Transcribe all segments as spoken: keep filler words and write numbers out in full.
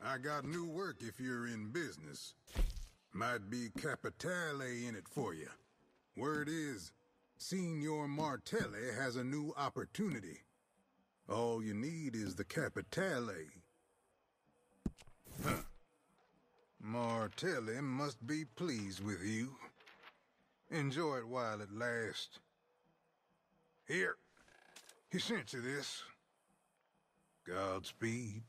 I got new work if you're in business. Might be Capitale in it for you. Word is, Signor Martelli has a new opportunity. All you need is the Capitale. Huh. Martelli must be pleased with you. Enjoy it while it lasts. Here, he sent you this. Godspeed.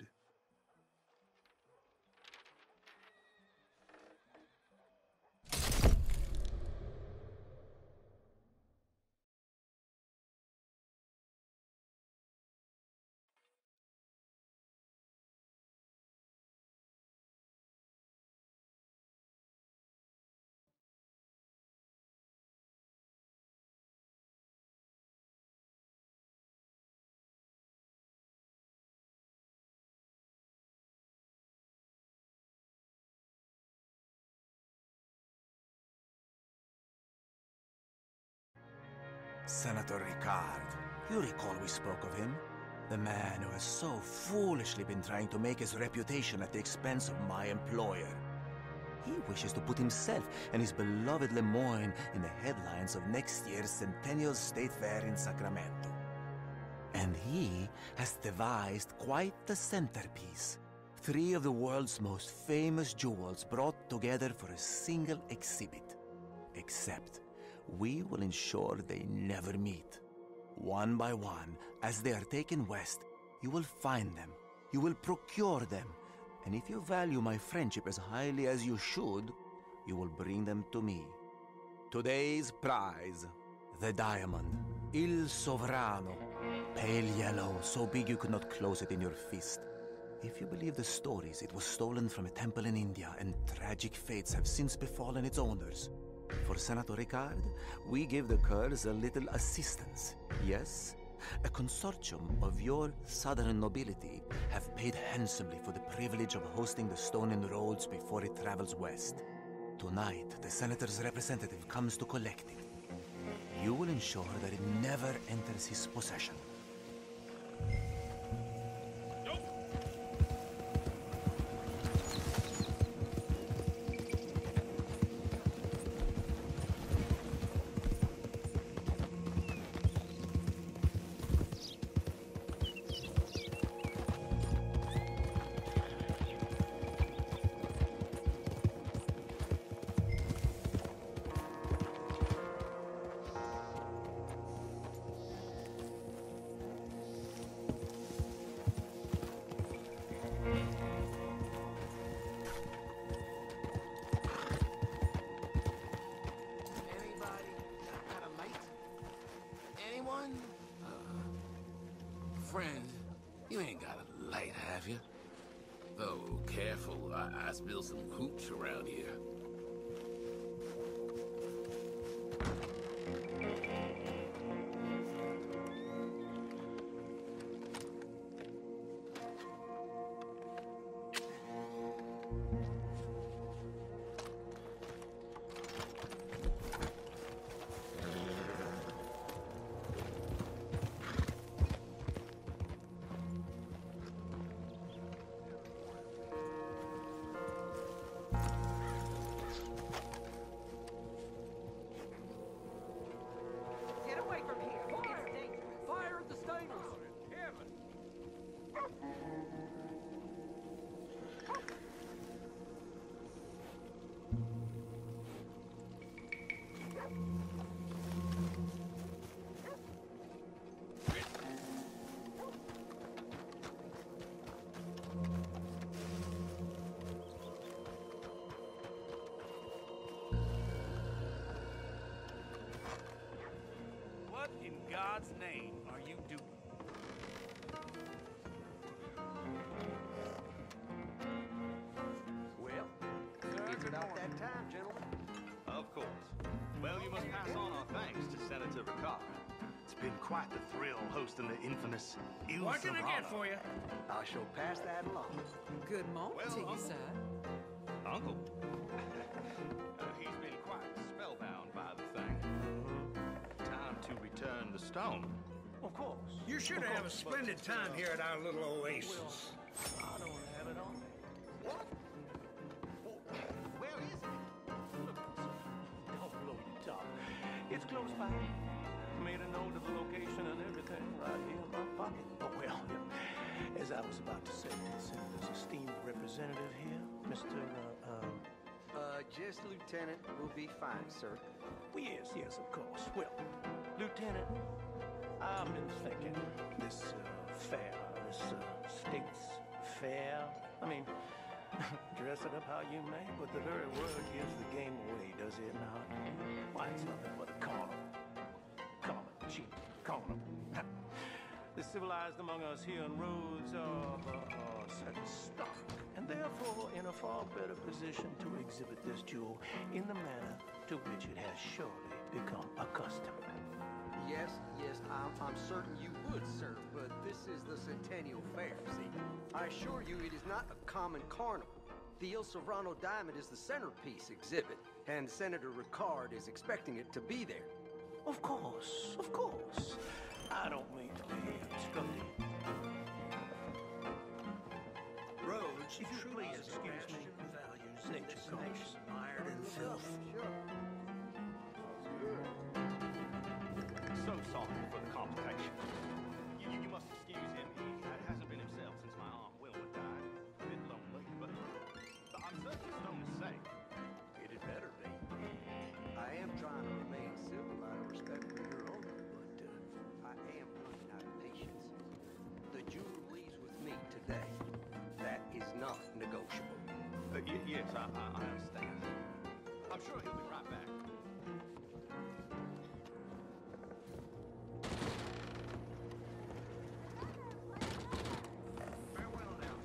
Senator Ricard. You recall we spoke of him? The man who has so foolishly been trying to make his reputation at the expense of my employer. He wishes to put himself and his beloved Lemoyne in the headlines of next year's Centennial State Fair in Sacramento. And he has devised quite the centerpiece. Three of the world's most famous jewels brought together for a single exhibit. Except, we will ensure they never meet. One by one, as they are taken west, you will find them, you will procure them, and if you value my friendship as highly as you should, you will bring them to me. Today's prize, the diamond, Il Sovrano, pale yellow, so big you could not close it in your fist. If you believe the stories, it was stolen from a temple in India, and tragic fates have since befallen its owners. For Senator Ricard, we give the Kurz a little assistance. Yes, a consortium of your southern nobility have paid handsomely for the privilege of hosting the stone in Rhodes before it travels west. Tonight, the Senator's representative comes to collect it. You will ensure that it never enters his possession. Friend, you ain't got a light, have you? Oh, careful. I, I spilled some hooch around here. What in God's name are you doing? Well, it's about that time, gentlemen. Of course. Well, you must pass on our thanks to Senator Ricard. It's been quite the thrill hosting the infamous Il What can I get Sovrano. for you? I shall pass that along. Good morning Well, to you, Uncle. sir. Uncle? uh, he's been quite spellbound by the thing. Time to return the stone. Of course. You're sure to have a splendid time here at our little oasis. I don't have it on me. was fine. Made a note of the location and everything right here in my pocket. Oh, well, yeah. As I was about to say, the Senator's esteemed representative here, Mister Uh, uh, Uh, just Lieutenant will be fine, sir. well, yes, yes, of course. Well, Lieutenant, I've been thinking this uh, fair, this uh, state's fair. I mean, dress it up how you may, but the very word gives the game away, does it not? Why, it's nothing but a carnival. Common, cheap, carnival. The civilized among us here in Rhodes are, uh, are certain stock, and therefore in a far better position to exhibit this jewel in the manner to which it has surely become accustomed. Yes, yes, I'm, I'm certain you would, sir, but this is the Centennial Fair, see? I assure you it is not a common carnival. The El Serrano Diamond is the centerpiece exhibit, and Senator Ricard is expecting it to be there. Of course, of course. I don't mean to be obstructive. Rhodes, If you please excuse me, nature calls. mired in filth. So sorry for the complication. You, you must excuse him. He hasn't been himself since my Aunt Wilma died. A bit lonely, but, but I'm certain it's known as safe. It had better be. I am trying to remain civil out of respect for your owner, but uh, I am running out of patience. The jewel leaves with me today. That is not negotiable. Uh, y- yes, I, I, I understand. I'm sure he'll be right back. Farewell now.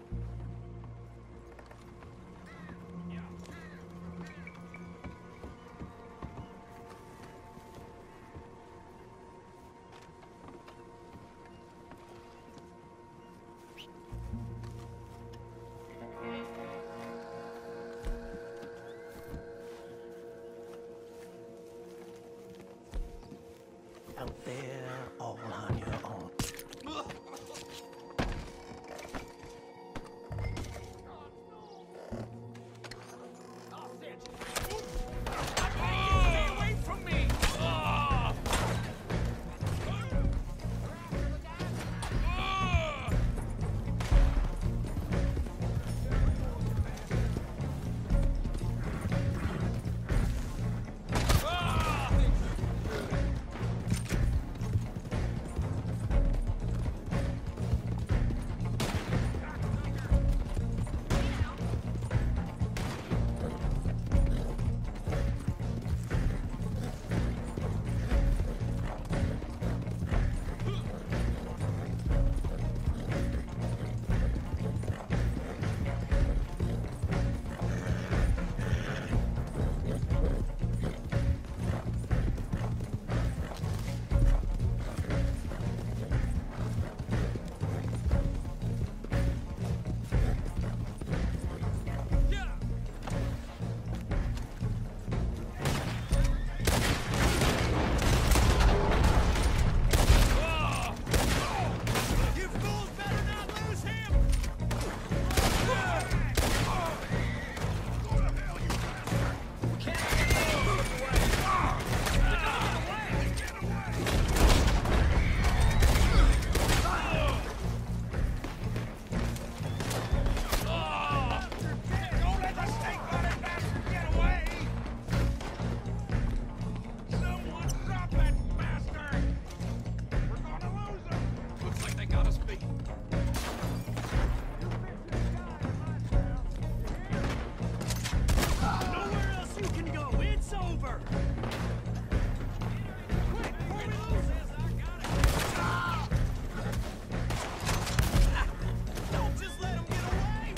Out there, all on your own. Stay away from me! Ah! Ah! Ah! You fools better not lose him! Don't let the snake-bodied bastard get away! Someone drop that bastard! We're gonna lose him! Looks like they got us beat. Nowhere else you can go. It's over. Quick, before we lose this, I got it. Don't just let him get away.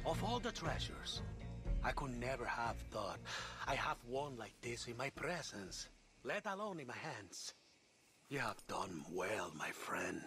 Of all the treasures, I could never have thought I have one like this in my presence, let alone in my hands. You have done well, my friend.